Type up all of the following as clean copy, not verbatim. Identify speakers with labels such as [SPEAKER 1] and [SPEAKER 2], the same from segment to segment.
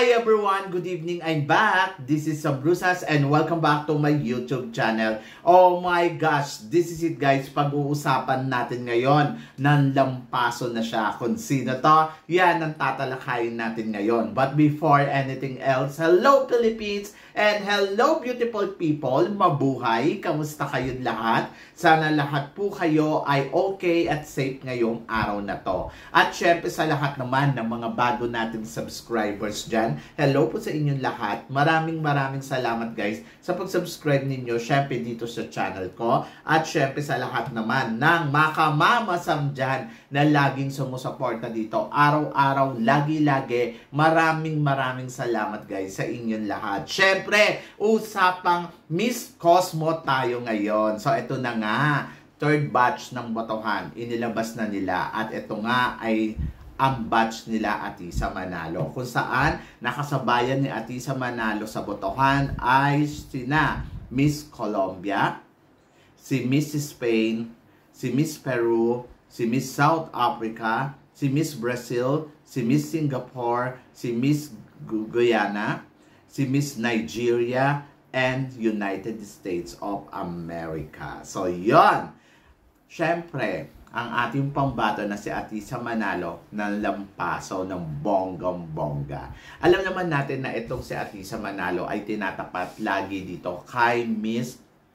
[SPEAKER 1] Hi everyone! Good evening! I'm back! This is Sabrusas and welcome back to my YouTube channel. Oh my gosh! This is it guys! Pag-uusapan natin ngayon ng lampaso na siya. Kung sino to, yan ang tatalakayin natin ngayon. But before anything else, hello Philippines! And hello beautiful people! Mabuhay! Kamusta kayong lahat? Sana lahat po kayo ay okay at safe ngayong araw na to. At syempre sa lahat naman ng mga bago nating subscribers dyan, hello po sa inyong lahat. Maraming salamat guys sa pag-subscribe ninyo syempre dito sa channel ko. At syempre sa lahat naman ng makamamasam dyan na laging sumusuporta dito. Araw-araw, lagi-lagi. Maraming salamat guys sa inyong lahat. Syempre, usapang Miss Cosmo tayo ngayon. So ito na nga, third batch ng botohan. Inilabas na nila at ito nga ay ang batch nila Atisa Manalo. Kung saan nakasabayan ni Atisa Manalo sa botohan ay sina Miss Colombia, si Miss Spain, si Miss Peru, si Miss South Africa, si Miss Brazil, si Miss Singapore, si Miss Guyana, si Miss Nigeria, and United States of America. So, yon. Siyempre, ang ating pambato na si Atisa Manalo ng lampaso ng bonggang-bongga. Alam naman natin na itong si Atisa Manalo ay tinatapat lagi dito kay Miss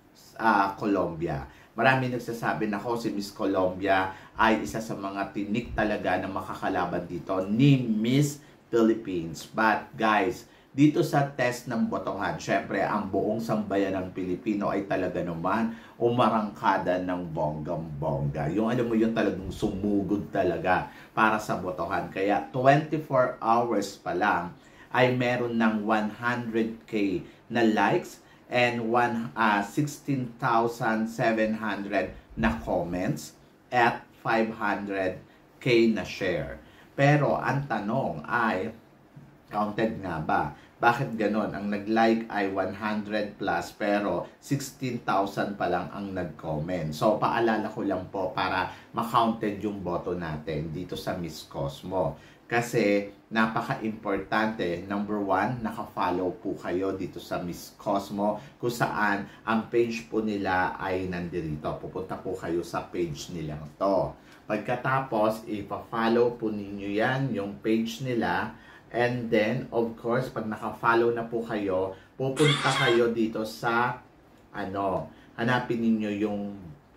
[SPEAKER 1] Colombia. Marami nagsasabi na si Miss Colombia ay isa sa mga tinik talaga na makakalaban dito ni Miss Philippines. But guys, dito sa test ng botohan, syempre ang buong sambayan ng Pilipino ay talaga naman umarangkada ng bonggang-bongga. Yung alam mo yun talagang sumugod talaga para sa botohan. Kaya 24 hours pa lang ay meron ng 100k na likes and 16,700 na comments at 500k na share. Pero ang tanong ay, counted nga ba? Bakit ganon? Ang nag-like ay 100 plus pero 16,000 pa lang ang nag-comment. So, paalala ko lang po para ma-counted yung boto natin dito sa Miss Cosmo. Kasi napaka-importante. Number one, naka-follow po kayo dito sa Miss Cosmo kung saan ang page po nila ay nandirito. Pupunta po kayo sa page nilang to. Pagkatapos, ipa-follow po ninyo yan, yung page nila. And then, of course, pag naka-follow na po kayo, pupunta kayo dito sa, hanapin ninyo yung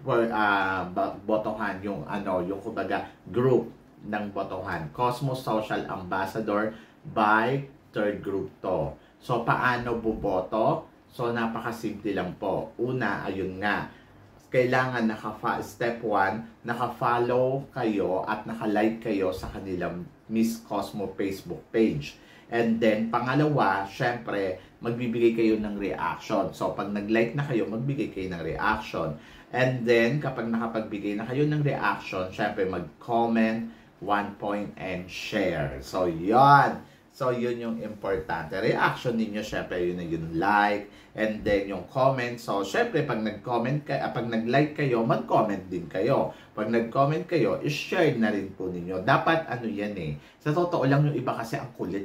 [SPEAKER 1] botohan, yung kumbaga, group ng botohan. Cosmo Social Ambassador by third group to. So, paano buboto? So, napakasimple lang po. Una, ayun nga, kailangan step 1, naka-follow kayo at naka-like kayo sa kanilang Miss Cosmo Facebook page. And then, pangalawa, syempre, magbibigay kayo ng reaction. So, pag nag-like na kayo, magbigay kayo ng reaction. And then, kapag nakapagbigay na kayo ng reaction, syempre, mag-comment, 1 point, and share. So, yon. So, yun yung importante. Reaction ninyo, syempre, yun na yung like, and then yung comment. So, syempre, pag nag-comment kayo, pag nag-like kayo, mag-comment din kayo. Pag nag-comment kayo, i-share na rin po ninyo. Dapat, yan sa totoo lang yung iba kasi ang kulit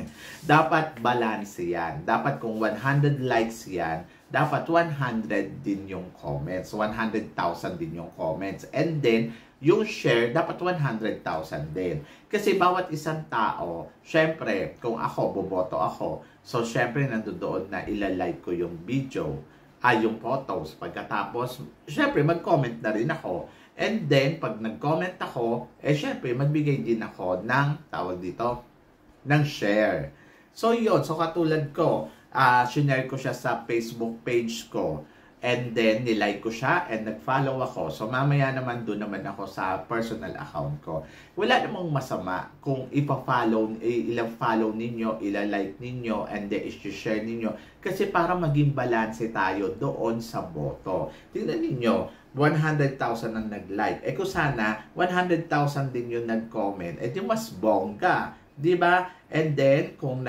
[SPEAKER 1] Dapat balance yan. Dapat kung 100 likes yan, dapat 100 din yung comments. 100,000 din yung comments. And then, yung share, dapat 100,000 din. Kasi bawat isang tao, syempre, kung ako, boboto ako, so syempre, nandoon na ilalike ko yung video, yung photos. Pagkatapos, syempre, mag-comment na rin ako. And then, pag nag-comment ako, syempre, magbigay din ako ng, tawag dito, ng share. So, yun. So, katulad ko, sinare ko siya sa Facebook page ko. And then, nilike ko siya and nag-follow ako. So, mamaya naman doon naman ako sa personal account ko. Wala namang masama kung ilang-follow ninyo, ilalike ninyo, and then i-share ninyo. Kasi para maging balanse tayo doon sa boto. Tingnan ninyo, 100,000 ang nag-like. Kung sana, 100,000 din yung nag-comment. Di mas bongga. Diba? And then, kung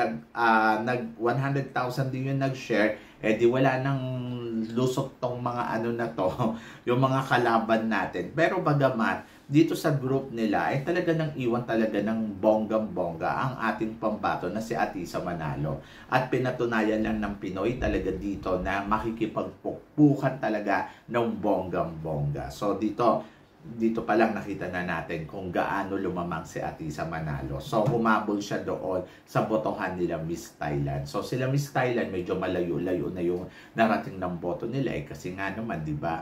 [SPEAKER 1] 100,000 din yung nag-share, di wala nang lusot tong mga na to, yung mga kalaban natin. Pero bagamat, dito sa group nila ay talaga nang iwan talaga ng bonggang-bongga ang ating pambato na si Atisa Manalo. At pinatunayan lang ng Pinoy talaga dito na makikipagpukpukan talaga ng bonggang-bongga. So dito pa lang nakita na natin kung gaano lumamang si Atisa Manalo. So, humabol siya doon sa botohan nila Miss Thailand. So, sila Miss Thailand, medyo malayo-layo na yung narating ng boto nila. Kasi nga naman, di ba,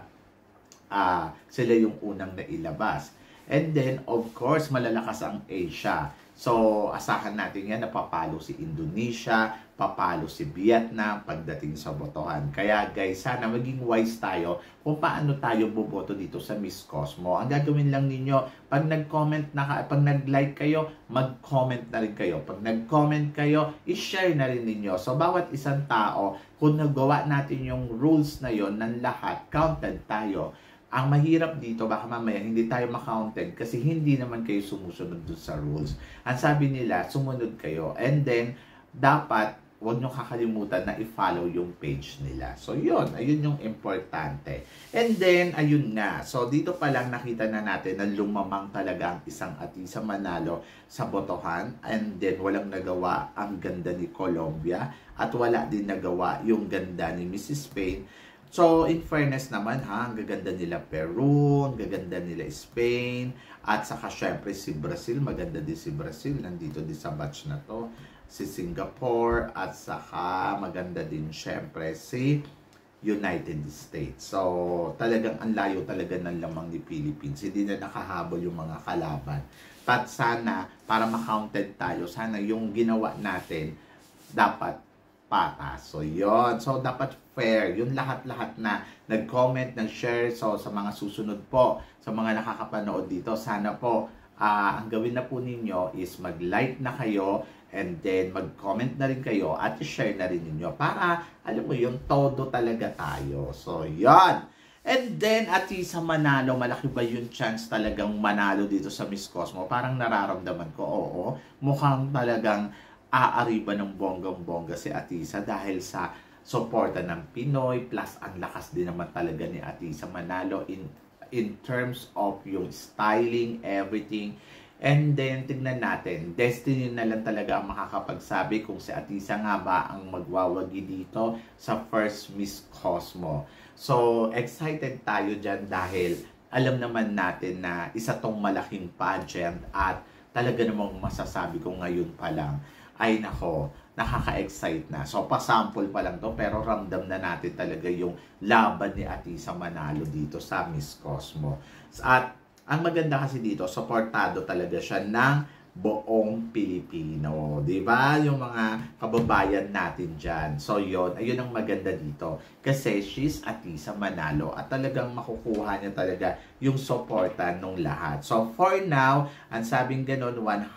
[SPEAKER 1] sila yung unang nailabas. And then, of course, malalakas ang Asia. So, asahan natin yan na papalo si Indonesia, papalo si Vietnam pagdating sa botohan. Kaya guys, sana maging wise tayo kung paano tayo boboto dito sa Miss Cosmo. Ang gagawin lang ninyo, pag nag-comment na pag nag-like kayo, mag-comment na rin kayo. Pag nag-comment kayo, i-share na rin ninyo. So, bawat isang tao, kung nagawa natin yung rules na yon ng lahat, counted tayo. Ang mahirap dito, baka mamaya hindi tayo makounted kasi hindi naman kayo sumusunod dun sa rules. Ang sabi nila, sumunod kayo. And then, dapat, huwag nyo kakalimutan na i-follow yung page nila. So, yun. Ayun yung importante. And then, ayun nga. So, dito pa lang nakita na natin na lumamang talaga ang isang Atisa Manalo sa botohan. And then, walang nagawa ang ganda ni Colombia. At wala din nagawa yung ganda ni Mrs. Spain. So, in fairness naman ang gaganda nila Peru, ang gaganda nila Spain, at saka syempre si Brazil, maganda din si Brazil, nandito din sa batch na to, si Singapore, at saka maganda din syempre si United States. So, talagang ang layo talaga ng lamang ni Philippines, hindi na nakahabol yung mga kalaban. But sana, para ma-counted tayo, sana yung ginawa natin, dapat patas. So, yun. So, dapat fair. Yun lahat-lahat na nag-comment, nag-share. So, sa mga susunod po, sa mga nakakapanood dito, sana po, ang gawin na po ninyo is mag-like na kayo and then mag-comment na rin kayo at i-share na rin ninyo para, alam mo yun, todo talaga tayo. So, yun. And then, Atisa Manalo, malaki ba yung chance talagang manalo dito sa Miss Cosmo? Parang nararamdaman ko, oo. Mukhang talagang aariba ng bonggang-bongga si Atisa dahil sa suporta ng Pinoy plus ang lakas din naman talaga ni Atisa Manalo in terms of yung styling, everything. And then, tignan natin, destiny na lang talaga ang makakapagsabi kung si Atisa nga ba ang magwawagi dito sa first Miss Cosmo. So, excited tayo dyan dahil alam naman natin na isa tong malaking pageant at talaga namang masasabi ko ngayon pa lang ay nako, nakaka-excite na. So, pa-sample pa lang to pero ramdam na natin talaga yung laban ni Atisa Manalo dito sa Miss Cosmo. At ang maganda kasi dito, supportado talaga siya ng buong Pilipino. Diba? Yung mga kababayan natin dyan. So, yun. Ayun ang maganda dito. Kasi she's Atisa Manalo at talagang makukuha niya talaga yung supporta nung lahat. So, for now, ang sabing ganun,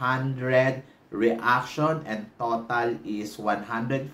[SPEAKER 1] 100 reaction and total is 144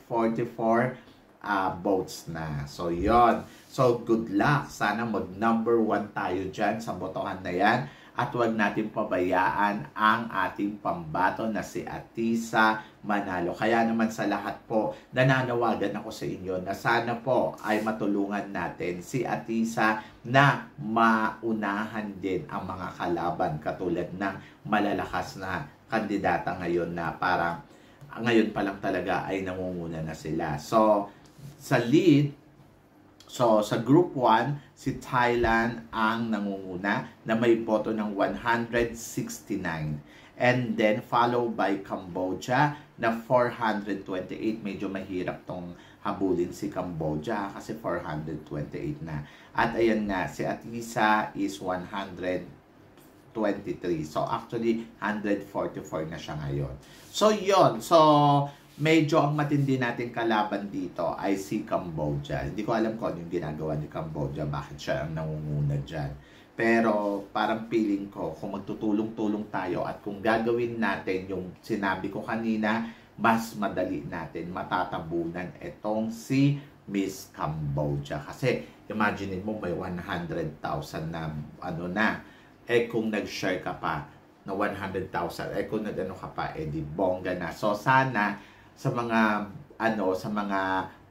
[SPEAKER 1] votes na. So, yon. So, good luck. Sana mag-number 1 tayo dyan sa botohan na yan. At huwag natin pabayaan ang ating pambato na si Atisa Manalo. Kaya naman sa lahat po, nananawagan ako sa inyo na sana po ay matulungan natin si Atisa na maunahan din ang mga kalaban katulad ng malalakas na kandidata ngayon na parang ngayon pa lang talaga ay nangunguna na sila. So, sa lead, sa group 1, si Thailand ang nangunguna na may boto ng 169. And then, followed by Cambodia na 428. Medyo mahirap tong habulin si Cambodia kasi 428 na. At ayan nga, si Atisa is 123. So, actually, 144 na siya ngayon. So, yon. So, medyo ang matindi natin kalaban dito ay si Cambodia. Hindi ko alam kung ano yung ginagawa ni Cambodia. Bakit siya ang nangunguna dyan. Pero, parang feeling ko, kung magtutulong-tulong tayo at kung gagawin natin yung sinabi ko kanina, mas madali natin matatabunan itong si Miss Cambodia. Kasi, imagine mo may 100,000 na ano na. Eh kung nag-share ka pa na 100,000, eh kung nag-ano ka pa, eh di bongga na. So sana sa mga sa mga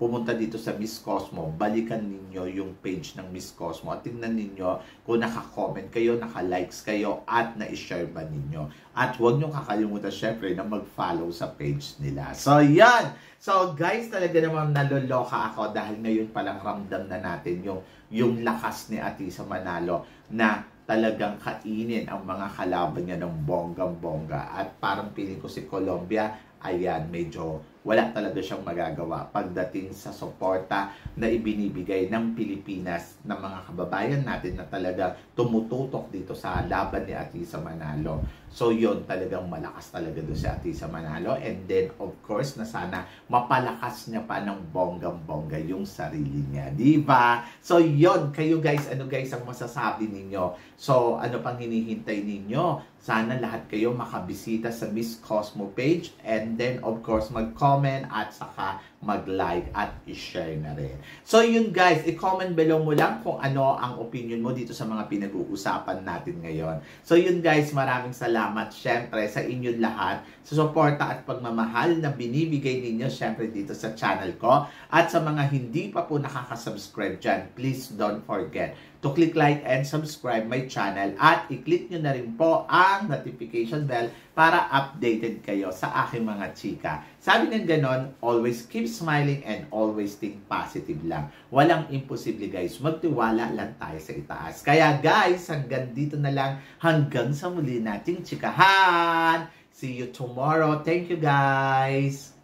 [SPEAKER 1] pumunta dito sa Miss Cosmo, balikan ninyo yung page ng Miss Cosmo at tingnan ninyo kung naka-comment kayo, naka-likes kayo at na-share ba ninyo. At huwag nyo kakalimutan syempre na mag-follow sa page nila. So yan! So guys, talaga namang naloloka ako dahil ngayon palang ramdam na natin yung lakas ni Atisa Manalo na talagang kainin ang mga kalaban niya ng bonggang-bongga. At parang piling ko si Colombia, ayan, medyo wala talaga siyang magagawa pagdating sa suporta na ibinibigay ng Pilipinas ng mga kababayan natin na talaga tumututok dito sa laban ni Atisa Manalo. So yun, talagang malakas talaga doon si Atisa Manalo. And then, of course, na sana mapalakas niya pa ng bonggang-bongga yung sarili niya. Diba? So yun, kayo guys, ano guys ang masasabi ninyo? So, ano pang hinihintay ninyo? Sana lahat kayo makabisita sa Miss Cosmo page and then of course mag-comment at saka mag-like at i-share na rin. So yun guys, i-comment below mo lang kung ano ang opinion mo dito sa mga pinag-uusapan natin ngayon. So yun guys, maraming salamat syempre sa inyong lahat sa suporta at pagmamahal na binibigay ninyo syempre dito sa channel ko. At sa mga hindi pa po nakaka-subscribe dyan, please don't forget to click like and subscribe my channel at i-click nyo na rin po ang notification bell para updated kayo sa aking mga chika. Sabi ng ganon, always keep smiling and always think positive lang. Walang imposible guys, magtiwala lang tayo sa itaas. Kaya guys, hanggang dito na lang, hanggang sa muli nating chikahan. See you tomorrow. Thank you guys.